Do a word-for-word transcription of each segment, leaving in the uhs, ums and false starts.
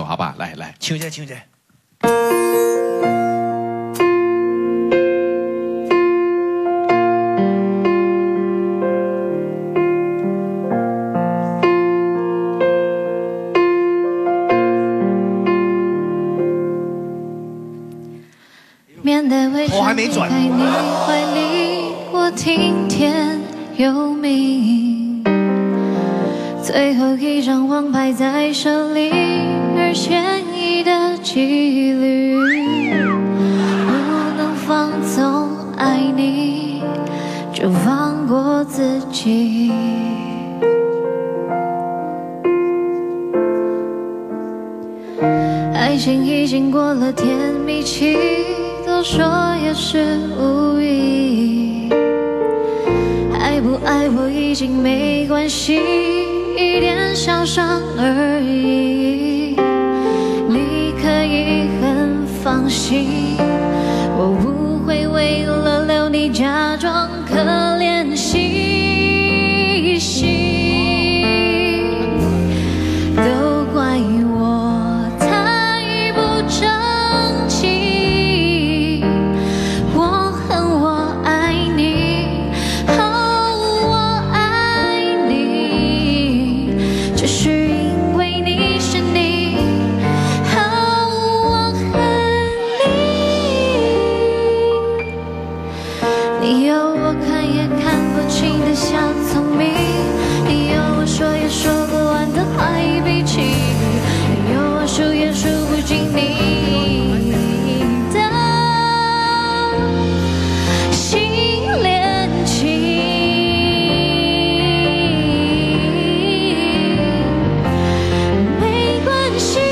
好吧，来来， 唱一下，唱一下。 面对微笑， 我还没转。 在你怀里，我听天由命。最后一张王牌在手里，而悬疑的几率，不能放纵爱你，就放过自己。爱情已经过了甜蜜期。多说也是无意，爱不爱我已经没关系，一点小伤而已。你可以很放心，我不会为了留你假装可怜兮兮。都怪我太不争气。你有我看也看不清的小聪明，你有我说也说不完的坏脾气，你有我数也数不尽你的新恋情。没关系，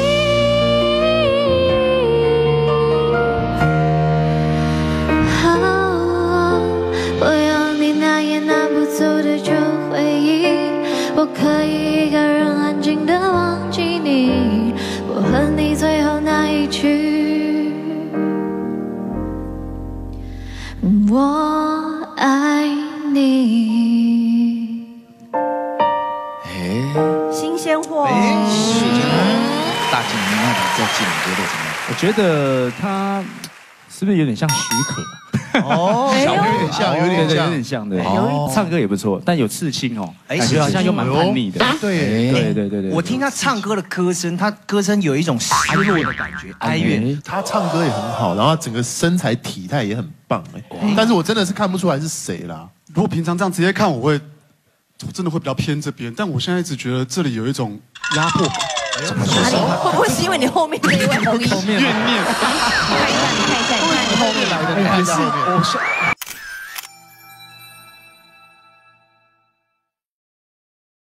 我可以一个人安静地忘记你，我和你最后那一句，我爱你。 哎， 新鲜货。 哎，新鲜货。 大静，你那里在静，你觉得怎么样？ 我觉得他是不是有点像许可？ 哦， 哎呦有点像，有点对对， 像， 有点像，对。 哦唱歌也不错，但有刺青哦， 哎感觉好像又蛮叛逆的。 对对对对对。 我听他唱歌的歌声，他歌声有一种失落的感觉，哀怨。 他唱歌也很好，然后整个身材体态也很棒哎，但是我真的是看不出来是谁啦。 如果平常这样直接看，我会我真的会比较偏这边，但我现在一直觉得这里有一种压迫感。 哪里？会不会是因为你后面那一位后面？ 后面怨念。 你看一下，你看一下，你看你后面来的， 也是我